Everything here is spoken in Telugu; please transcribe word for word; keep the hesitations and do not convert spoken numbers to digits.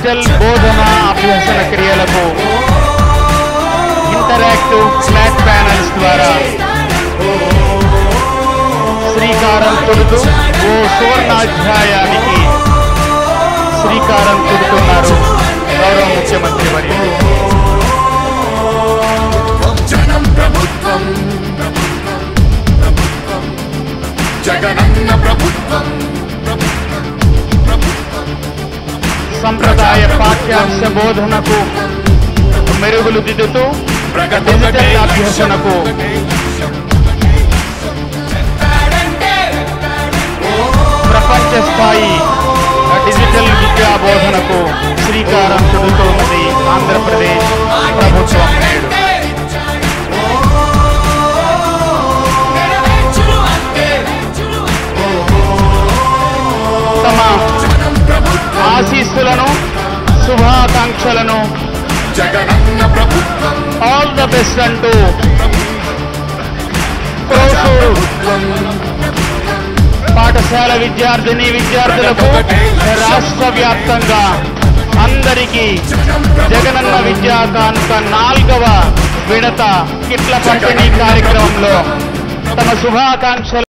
డిజిటల్ బోధన అభ్యసన క్రియలకు ఇంటరాక్టివ్ ఫ్లాట్ ప్యానల్స్ ద్వారా శ్రీకారం చుడుతూ ఓ సువర్ణాధ్యాయానికి శ్రీకారం చుడుతున్నారు గౌరవ ముఖ్యమంత్రి వర్యులు. సంప్రదాయ పాఠ్యాంశ బోధనకు మెరుగులు దిద్దుతూ డిజిటల్ అభ్యసనకు ప్రపంచ స్థాయి డిజిటల్ విద్యా బోధనకు శ్రీకారం చుడుతున్నది ఆంధ్రప్రదేశ్ ప్రభుత్వం నేడు. తమ ఆశీస్సులను శుభాకాంక్షలను ఆల్ ద బెస్ట్ అంటూ పాఠశాల విద్యార్థిని విద్యార్థులకు రాష్ట్ర వ్యాప్తంగా అందరికీ జగనన్న విద్యా కానుక నాలుగవ విడత కిట్ల పంపిణీ కార్యక్రమంలో తమ శుభాకాంక్షలు